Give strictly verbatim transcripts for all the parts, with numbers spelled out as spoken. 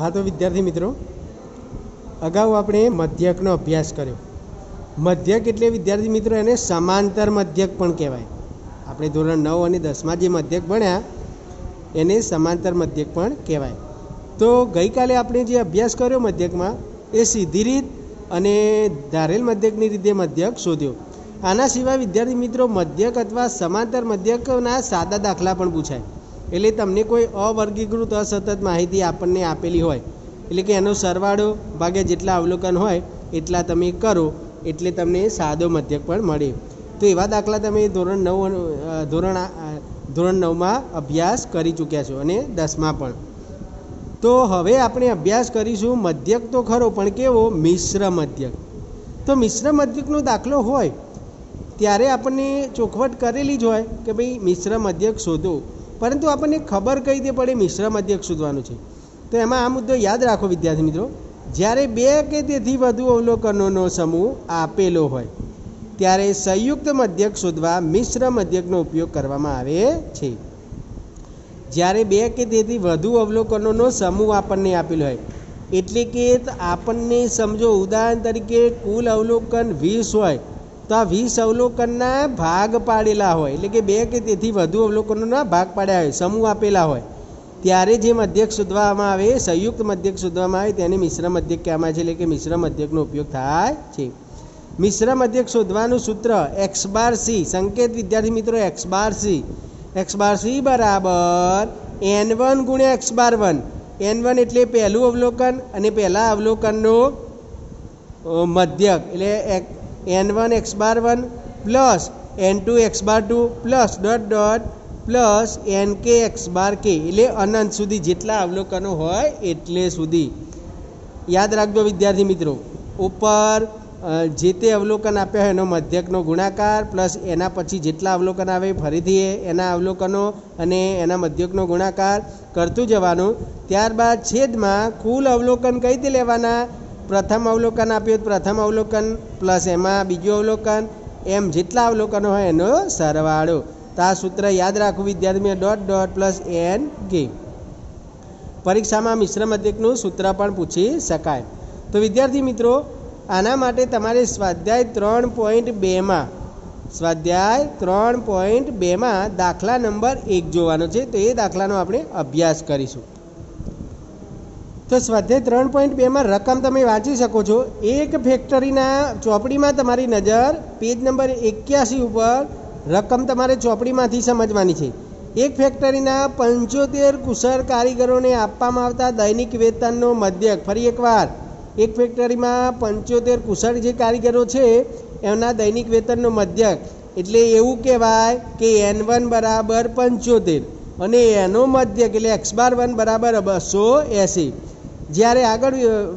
हाँ तो विद्यार्थी मित्रों, अगाऊ आपणे मध्यकनो अभ्यास कर्यो। मध्यक एटले विद्यार्थी मित्रों एने समांतर मध्यक पण कहेवाय। आपणे धोरण नौ अने दस में जे मध्यक भण्या एने समांतर मध्यक पण कहेवाय। तो गई काले आपणे जे अभ्यास कर्यो मध्यक में ए सीधी रीत अने धारेल मध्यकनी रीते मध्यक शोध्यो। आना सिवाय विद्यार्थी मित्रों मध्यक अथवा समांतर मध्यकना सादा दाखला पण पूछाय। એટલે તમને કોઈ અવર્ગીકૃત અસતત માહિતી આપણને આપેલી હોય એટલે કે એનો સરવાળો ભાગે જેટલા અવલોકન હોય એટલા તમે કરો એટલે તમને સાદો મધ્યક પણ મળે। તો એવા દાખલા તમે ધોરણ નવ ધોરણ ધોરણ નવમાં અભ્યાસ કરી ચૂક્યા છો અને દસમાં પણ। તો હવે આપણે અભ્યાસ કરીશું મધ્યક તો ખરો પણ કેવો મિશ્ર મધ્યક। તો મિશ્ર મધ્યકનો દાખલો હોય ત્યારે આપણને ચોખવટ કરેલી જ હોય કે ભાઈ મિશ્ર મધ્યક શોધો, परंतु आपने खबर कई दे पड़े मिश्र मध्यक शोधवानुं छे। तो एमां आ मुद्दो याद राखो विद्यार्थी मित्रों, ज्यारे बे के तेथी वधु अवलोकनोनो समूह आपेलो होय त्यारे संयुक्त मध्यक शोधवा मिश्र मध्यकनो उपयोग करवामां आवे छे। ज्यारे बे के तेथी वधु अवलोकनोनो समूह आपने आपेलो होय एटले के आपने समझो उदाहरण तरीके कुल अवलोकन वीस होय तो आ वीस अवलोकनना भाग पाड़ेला होय એટલે કે બે કે તેથી વધુ અવલોકનોના ભાગ પાડ્યા હોય, સમૂહ આપેલા હોય ત્યારે જે મધ્યક શોધવામાં આવે સંયુક્ત મધ્યક શોધવામાં આવે તેને મિશ્ર મધ્યક કહેવામાં છે એટલે કે મિશ્ર મધ્યકનો ઉપયોગ થાય છે। મિશ્ર મધ્યક શોધવાનું સૂત્ર x બાર c સંકેત વિદ્યાર્થી મિત્રો x bar c x bar c બરાબર n वन ગુણ્યા x bar one. n one એટલે પહેલું અવલોકન અને પહેલા અવલોકનનો મધ્યક એટલે N one X bar one plus N two X bar two plus dot dot plus N K X bar K एटले अनंत सुधी जेटला अवलोकनो होय एटले सुधी। याद राखजो विद्यार्थी मित्रों, ऊपर जे ते अवलोकन आप्या होय एनो मध्यकनो गुणाकार प्लस एना पछी जेटला अवलोकन आवे फरीथी एना अवलोकनो अने एना मध्यकनो गुणाकार करतुं जवानुं। त्यारबाद छेदमां कुल अवलोकन कई રીતે लेवाना, प्रथम अवलोकन आप्यो प्रथम अवलोकन प्लस एमां बीजो अवलोकन एम जेटला अवलोकनो होय एनो सरवाळो। तो आ सूत्र याद राखो विद्यार्थी में डॉट डॉट प्लस एन के। परीक्षा में मिश्र मध्यकनुं सूत्र पण पूछी शकाय। तो विद्यार्थी मित्रों आना माटे तमारे स्वाध्याय त्रण पॉइंट बे में स्वाध्याय त्रण पॉइंट बे में दाखला नंबर एक जोवानो छे। तो ये दाखलानो आपणे अभ्यास करीशुं। तो स्वाध्याय त्रण पॉइंट बे में रकम तमे वाँची सको छो। एक फेक्टरीना चोपड़ी में तमारी नजर पेज नंबर एक्यासी पर रकम तमारे चोपड़ी में समझवानी छे। एक फेक्टरीना पंचोतेर कुशल कारीगरों ने आपवामां आवता दैनिक वेतननो मध्यक, फरी एक बार एक फेक्टरी में पंचोतेर कुशल जे कारीगरों छे एमना दैनिक वेतननो मध्यक एटले एवुं कहेवाय के एन वन बराबर पंचोतेर अने एनो मध्यक एटले एक्स बार वन बराबर बसो एसी। ज्यारे आगळ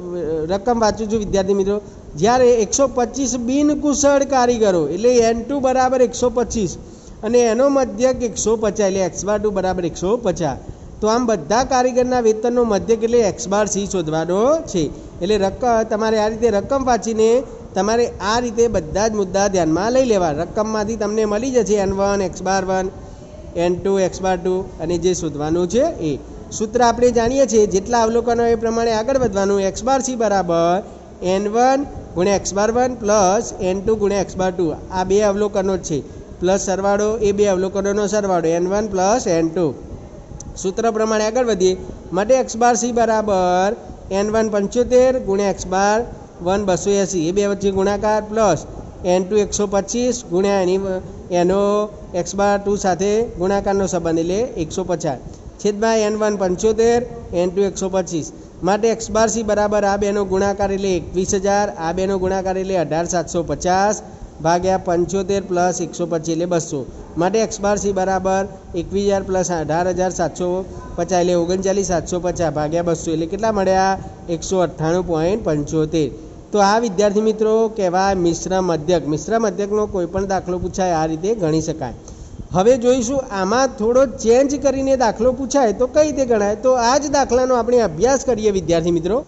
रकम वाँचू छुं विद्यार्थी मित्रों, ज्यारे एक सौ पच्चीस बिन कुशल कारीगरो एटले एन टू बराबर एक सौ पच्चीस अने एनो मध्यक एक सौ पचास एटले एक्स बार टू बराबर एक सौ पचास। तो आम बधा कारीगरना वेतननो मध्यक एटले एक्स बार सी शोधवानो छे। एटले रकम तमारे आ रीते रकम वाँचीने तमारे आ रीते बधा ज मुद्दा ध्यानमां लई लेवा। रकममांथी तमने मळी जशे N one X bar one N two X bar two अने जे शोधवानुं छे ए सूत्र आपणे जाणीए छीए जेटला अवलोकनो ए प्रमाणे आगळ वधवानुं। एक्स बार सी बराबर एन वन गुण्या X bar one plus N two गुण्या एक्स बार टू। आ बे अवलोकनो छे प्लस सरवाळो ए बे अवलोकनोनो सरवाळो N one plus N two. सूत्र प्रमाणे आगळ वधीए माटे एक्स बार सी बराबर एन वन पंचोतेर गुण्या एक्स बार वन बसो एसी ए बे वच्चे गुणाकार प्लस एन टू एक सौ पच्चीस गुण्या एनी एनो एक्स बार टू साथे गुणाकारनो संबंध एटले एक सौ पचास छेदमां एन वन पंचोतेर एन टू एक सौ पच्चीस माटे एक्स बार सी बराबर आ बेनो गुणाकार एटले एकवीस हज़ार आ बेनो गुणाकार एटले अठार सात सौ पचास भाग्या पंचोतेर प्लस एक सौ पच्चीस एटले बसो माटे एक्स बार सी बराबर एकवीस हज़ार प्लस अठार हज़ार सात सौ पचास एटले ओगणचालीस सात सौ पचास भाग्या बसो एटले केटला मळ्या एक सौ अठाणु पॉइंट पंचोतेर। तो आ विद्यार्थी मित्रों कहेवाय मिश्र मध्यक। मिश्र मध्यकनो कोईपण दाखलो पूछाय आ रीते गणी शकाय। हवे जोईशुं आमां थोड़ो चेन्ज करीने दाखलो पूछाय तो कई रीते गणाय। तो आज दाखलानो आपणे अभ्यास करीए विद्यार्थी मित्रों।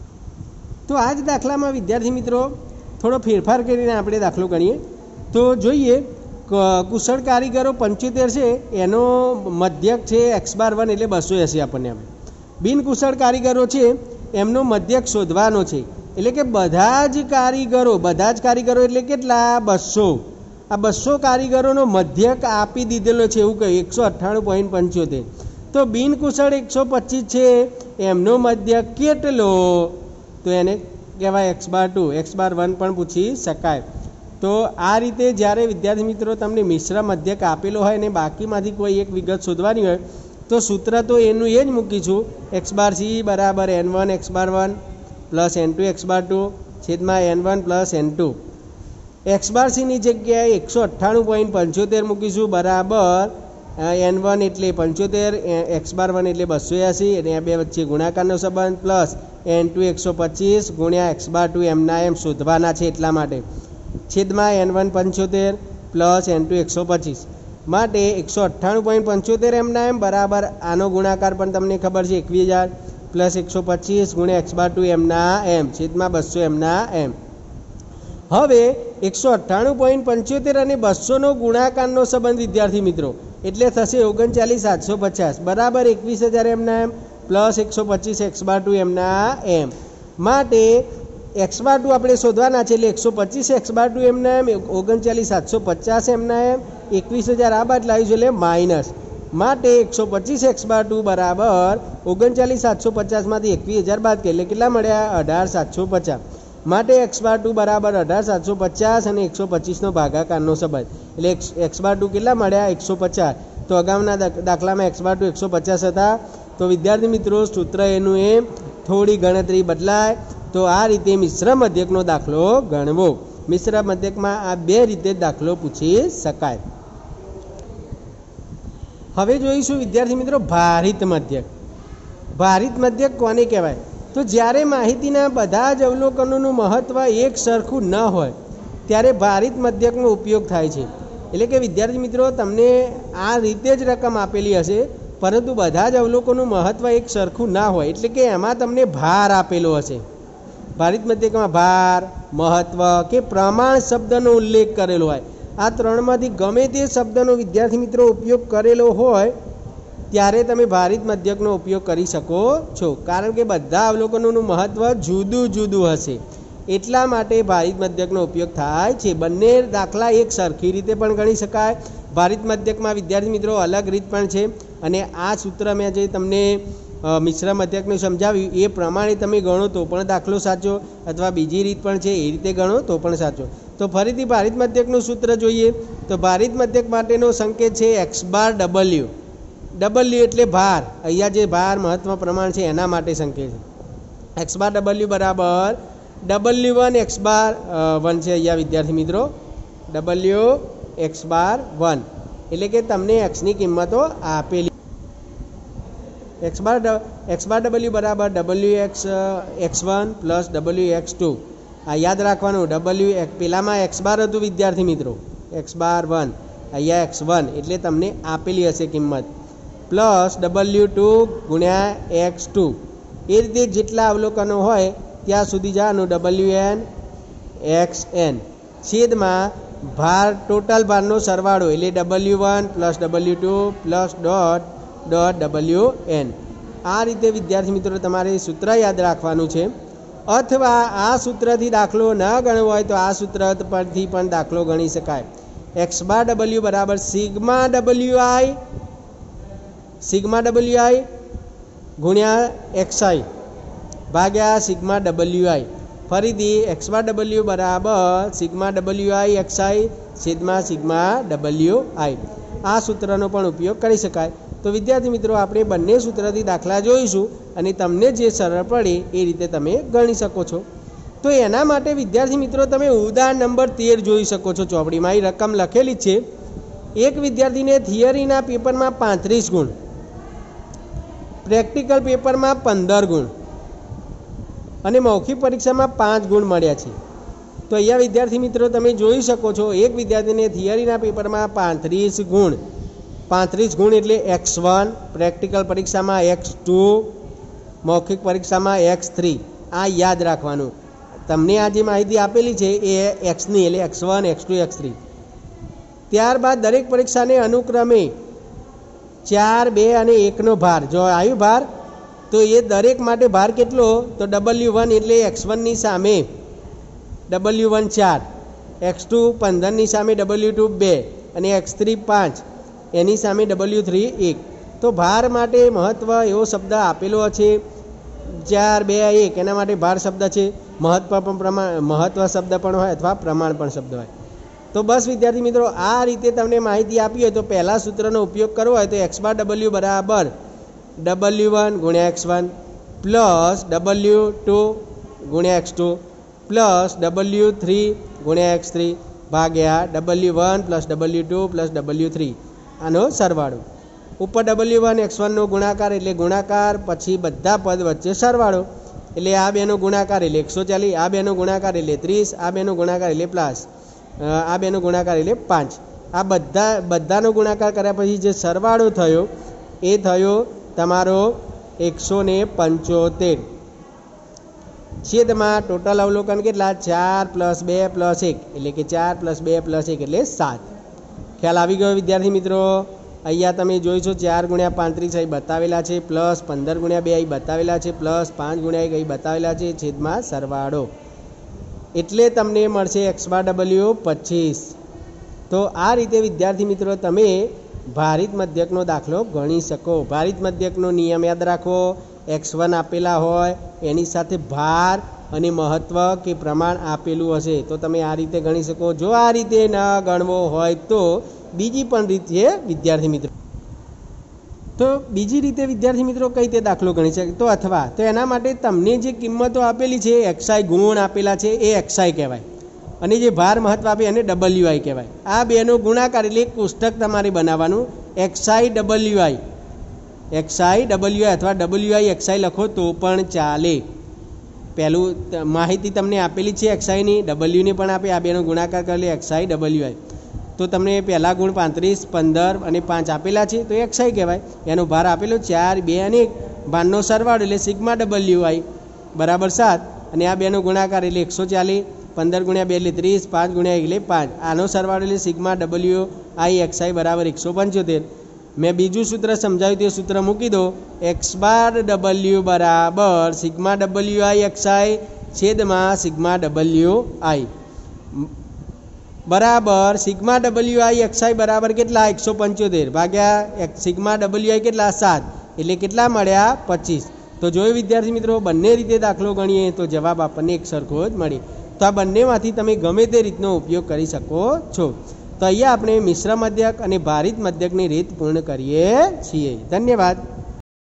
तो आज दाखलामां विद्यार्थी मित्रों थोड़ो फेरफार करीने आपणे दाखलो गणीए। तो जोईए कुशल कारीगरो पंचोतेर छे एनो मध्यक छे एक्स बार वन एटले बसो एसी आपणे બિનકુશળ કારીગરો છે એમનો મધ્યક શોધવાનો છે, એટલે કે બધા જ કારીગરો બધા જ કારીગરો એટલે કેટલા? બસો. આ બસો કારીગરોનો મધ્યક આપી દીધેલો છે એવું કહ્યું એકસો અઠ્ઠાણું પોઈન્ટ પંચોતેર. તો બિનકુશળ એકસો પચીસ છે એમનો મધ્યક કેટલો? તો એને કહેવાય X bar two. X bar one પણ પૂછી શકાય. તો આ રીતે જ્યારે વિદ્યાર્થી મિત્રો તમને મિશ્ર મધ્યક આપેલો હોય ને બાકીમાંથી કોઈ એક વિગત શોધવાની હોય તો સૂત્ર તો એનું એ જ મૂકીશું, એક્સ બાર સી બરાબર N one X bar one plus N two X bar two છેદમાં N one plus N two. X bar સીની જગ્યાએ એકસો અઠ્ઠાણું પોઈન્ટ પંચોતેર મૂકીશું બરાબર એન વન એટલે પંચોતેર, એક્સ બાર વન એટલે બસો એંસી અને આ બે વચ્ચે ગુણાકારનો સંબંધ પ્લસ એન ટુ એકસો પચીસ ગુણ્યા એક્સ બાર ટુ એમના એમ શોધવાના છે એટલા માટે છેદમાં એન વન પંચોતેર પ્લસ એન ટુ એકસો પચીસ માટે એકસો અઠ્ઠાણું પોઈન્ટ પંચોતેર એમના એમ બરાબર આનો ગુણાકાર પણ તમને ખબર છે એકવીસ હજાર પ્લસ એકસો પચીસ ગુણ્યા એક્સ બાર ટુ એમના એમ છેદમાં બસો એમના એમ. હવે એકસો અઠ્ઠાણું પોઈન્ટ પંચોતેર અને બસોનો ગુણાકારનો સંબંધ વિદ્યાર્થી મિત્રો એટલે થશે ઓગણચાલીસ સાતસો પચાસ બરાબર એકવીસ હજાર એમના એમ પ્લસ એકસો પચીસ એક્સ બાર ટુ એમના એમ. માટે એક્સ બાર ટુ આપણે શોધવાના છે એટલે એકસો પચીસ એક્સ બાર ટુ એમના એમ ઓગણચાલીસ સાતસો પચાસ એમના એમ એકવીસ હજાર આ બાદ લાવીશું એટલે માઇનસ. માટે એકસો પચીસ એક્સ બાર ટુ બરાબર ઓગણચાલીસ સાતસો પચાસમાંથી એકવીસ હજાર બાદ કરીએ એટલે કેટલા મળ્યા? અઢાર સાતસો પચાસ. માટે એક્સ બાર ટુ બરાબર અઢાર સાતસો પચાસ અને એકસો પચીસનો ભાગાકારનો સંબંધ એટલે એક્સ બાર ટુ કેટલા મળ્યા? એકસો પચાસ. તો અગાઉના દાખલામાં એક્સ બાર ટુ એકસો પચાસ હતા. તો વિદ્યાર્થી મિત્રો સૂત્ર એનું એ થોડી ગણતરી બદલાય. તો આ રીતે મિશ્ર મધ્યકનો દાખલો ગણવો. મિશ્ર મધ્યકમાં આ બે રીતે દાખલો પૂછી શકાય. હવે જોઈશું વિદ્યાર્થી મિત્રો ભારિત મધ્યક. ભારિત મધ્યક કોને કહેવાય? તો જ્યારે માહિતીના બધા જ અવલોકનોનું મહત્ત્વ એક સરખું ન હોય ત્યારે ભારિત મધ્યકનો ઉપયોગ થાય છે. એટલે કે વિદ્યાર્થી મિત્રો તમને આ રીતે જ રકમ આપેલી હશે પરંતુ બધા જ અવલોકનોનું મહત્ત્વ એક સરખું ના હોય એટલે કે એમાં તમને ભાર આપેલો હશે. ભારિત મધ્યકમાં ભાર, મહત્ત્વ કે પ્રમાણ શબ્દનો ઉલ્લેખ કરેલો હોય. આ ત્રણમાંથી ગમે તે શબ્દનો વિદ્યાર્થી મિત્રો ઉપયોગ કરેલો હોય ત્યારે તમે ભારિત મધ્યકનો ઉપયોગ કરી શકો છો, કારણ કે બધા અવલોકનોનું મહત્ત્વ જુદું જુદું હશે એટલા માટે ભારિત મધ્યકનો ઉપયોગ થાય છે. બંને દાખલા એક સરખી રીતે પણ ગણી શકાય. ભારિત મધ્યકમાં વિદ્યાર્થી મિત્રો અલગ રીત પણ છે અને આ સૂત્ર મેં જે તમને મિશ્ર મધ્યકનું સમજાવ્યું એ પ્રમાણે તમે ગણો તો પણ દાખલો સાચો અથવા બીજી રીત પણ છે એ રીતે ગણો તો પણ સાચો. તો ફરીથી ભારિત મધ્યકનું સૂત્ર જોઈએ તો ભારિત મધ્યક માટેનો સંકેત છે એક્સ બાર ડબલ્યુ. ડબલ્યુ એટલે ભાર, અહીંયા જે ભાર મહત્વ પ્રમાણ છે એના માટે સંકેત છે. એક્સ બાર ડબલ્યુ બરાબર W one X bar one છે અહીંયા વિદ્યાર્થી મિત્રો ડબલ્યુ એક્સ બાર વન એટલે કે તમને એક્સની કિંમતો આપેલી. X bar X bar W બરાબર W X X one plus W X two. આ યાદ રાખવાનું ડબલ્યુ પેલામાં એક્સ બાર હતું વિદ્યાર્થી મિત્રો એક્સ બાર વન અહીંયા એક્સ વન એટલે તમને આપેલી હશે કિંમત પ્લસ ડબલ્યુ ટુ ગુણ્યા એક્સ ટુ. એ રીતે જેટલા અવલોકનો હોય ત્યાં સુધી જવાનું ડબલ્યુ એન એક્સ એન છેદમાં ભાર ટોટલ ભારનો સરવાળો એટલે W one plus W two plus dot dot W N. આ રીતે વિદ્યાર્થી મિત્રો તમારે સૂત્ર યાદ રાખવાનું છે. અથવા આ સૂત્રથી દાખલો ન ગણવો હોય તો આ સૂત્ર પરથી પણ દાખલો ગણી શકાય. એક્સ બાર ડબલ્યુ બરાબર sigma W I sigma W I ગુણ્યા એક્સઆઈ ભાગ્યા સિગ્મા ડબલ્યુ આઈ. ફરીથી એક્સ બાર ડબલ્યુ બરાબર સિગ્મા ડબલ્યુ આઈ એક્સઆઈ છેદમાં સિગ્મા ડબલ્યુ આઈ. આ સૂત્રનો પણ ઉપયોગ કરી શકાય. તો વિદ્યાર્થી મિત્રો આપણે બંને સૂત્રથી દાખલા જોઈશું અને તમને જે સરળ પડે એ રીતે તમે ગણી શકો છો. તો એના માટે વિદ્યાર્થી મિત્રો તમે ઉદાહરણ નંબર તેર જોઈ શકો છો. ચોપડીમાં એ રકમ લખેલી છે. એક વિદ્યાર્થીને થિયરીના પેપરમાં પાંત્રીસ ગુણ, પ્રેક્ટિકલ પેપરમાં પંદર ગુણ અને મૌખિક પરીક્ષામાં પાંચ ગુણ મળ્યા છે. તો અહીંયા વિદ્યાર્થી મિત્રો તમે જોઈ શકો છો એક વિદ્યાર્થીને થિયરીના પેપરમાં પાંત્રીસ ગુણ પાંત્રીસ ગુણ એટલે એક્સ વન, પ્રેક્ટિકલ પરીક્ષામાં એક્સ ટુ, મૌખિક પરીક્ષામાં એક્સ થ્રી. આ યાદ રાખવાનું. તમને આ જે માહિતી આપેલી છે એ એક્સની એટલે X one X two X three. ત્યારબાદ દરેક પરીક્ષાને અનુક્રમે ચાર, બે અને એકનો ભાર જો આવ્યું ભાર તો એ દરેક માટે ભાર કેટલો? તો ડબલ્યુ વન એટલે એક્સ વનની સામે ડબલ્યુ વન ચાર, એક્સ ટુ પંદરની સામે ડબલ્યુ ટુ બે અને એક્સ થ્રી પાંચ, એની સામે ડબલ્યુ થ્રી એક. તો ભાર માટે મહત્વ એવો શબ્દ આપેલો છે ચાર બે એક, એના માટે ભાર શબ્દ છે. મહત્વ પણ પ્રમાણ મહત્વ શબ્દ પણ હોય અથવા પ્રમાણ પણ શબ્દ હોય. તો બસ વિદ્યાર્થી મિત્રો, આ રીતે તમને માહિતી આપી હોય તો પહેલા સૂત્રનો ઉપયોગ કરવો હોય તો એક્સ બાર ડબલ્યુ બરાબર ડબલ્યુ વન ગુણ્યા X one plus W two ગુણ્યા X two plus W three ગુણ્યા એક્સ થ્રી ભાગ્યા W one plus W two plus W three, આનો સરવાળો. ઉપર ડબલ્યુ વન એક્સ વનનો ગુણાકાર એટલે ગુણાકાર, પછી બધા પદ વચ્ચે સરવાળો એટલે આ બેનો ગુણાકાર એટલે એકસો ચાલીસ, આ બેનો ગુણાકાર એટલે ત્રીસ, આ બેનો ગુણાકાર એટલે પ્લસ આ બેનો ગુણાકાર એટલે પાંચ. આ બધા બધાનો ગુણાકાર કર્યા પછી જે સરવાળો થયો એ થયો તમારો એકસો ને પંચોતેર. છેદમાં ટોટલ અવલોકન કેટલા? ચાર પ્લસ બે પ્લસ એક એટલે કે ચાર પ્લસ બે પ્લસ એક એટલે સાત. ખ્યાલ આવી ગયો વિદ્યાર્થી મિત્રો? અહીંયા તમે જોઈશો ચાર ગુણ્યા પાંત્રીસ અહીં બતાવેલા છે, પ્લસ પંદર ગુણ્યા બે અહીં બતાવેલા છે, પ્લસ પાંચ ગુણ્યા એક અહીં બતાવેલા છે, છેદમાં સરવાળો. એટલે તમને મળશે એક્સ બાર ડબલ્યુ પચીસ. તો આ રીતે વિદ્યાર્થી મિત્રો તમે ભારિત મધ્યકનો દાખલો ગણી શકો. ભારિત મધ્યકનો નિયમ યાદ રાખો, એક્સ વન આપેલા હોય એની સાથે ભાર અને મહત્વ કે પ્રમાણ આપેલું હશે તો તમે આ રીતે ગણી શકો. જો આ રીતે ન ગણવો હોય તો બીજી પણ રીત છે વિદ્યાર્થી મિત્રો. તો બીજી રીતે વિદ્યાર્થી મિત્રો કઈ રીતે દાખલો ગણી શકે? તો અથવા તો એના માટે તમને જે કિંમતો આપેલી છે, એક્સઆઈ ગુણ આપેલા છે એ એક્સઆઈ કહેવાય, અને જે ભાર મહત્વ આપે એને ડબલ્યુ આઈ કહેવાય. આ બેનો ગુણાકાર એટલે એક પુસ્તક તમારે બનાવવાનું, XI W I, XI W I અથવા ડબલ્યુ આઈ એક્સઆઈ લખો તો પણ ચાલે. પહેલું માહિતી તમને આપેલી છે એક્સઆઈની, ડબલ્યુની પણ આપે, આ બેનો ગુણાકાર કરે એક્સઆઈ ડબલ્યુ આઈ. તો તમને પહેલા ગુણ પાંત્રીસ પંદર અને પાંચ આપેલા છે તો એક્સઆઈ કહેવાય. એનો ભાર આપેલો ચાર બે અને એક, ભારનો સરવાળો એટલે સિગ્મા ડબલ્યુ આઈ બરાબર સાત, અને આ બેનો ગુણાકાર એટલે એકસો ચાલીસ, પંદર ગુણ્યા બે એટલે ત્રીસ, પાંચ ગુણ્યા એક એટલે પાંચ, આનો સરવાળો એટલે સિગ્મા ડબલ્યુ આઈ એક્સઆઈ બરાબર એકસો પંચોતેર. મેં બીજું સૂત્ર સમજાવ્યું તે સૂત્ર મૂકી દો, એક્સ બાર ડબલ્યુ બરાબર સિગ્મા ડબલ્યુ આઈ એક્સઆઈ છેદમાં સિગ્મા ડબલ્યુ આઈ બરાબર સિગ્મા ડબલ્યુ આઈ એક્સઆઈ બરાબર કેટલા? એકસો પંચોતેર ભાગ્યા સિગ્મા ડબલ્યુ આઈ કેટલા? સાત, એટલે કેટલા મળ્યા? પચીસ. તો જોયું વિદ્યાર્થી મિત્રો, બંને રીતે દાખલો ગણીએ તો જવાબ આપણને એક સરખો જ મળે. તો આ બંનેમાંથી તમે ગમે તે રીતનો ઉપયોગ કરી શકો છો. તો અહીંયા આપણે મિશ્ર મધ્યક અને ભારિત મધ્યકની રીત પૂર્ણ કરીએ છીએ. ધન્યવાદ.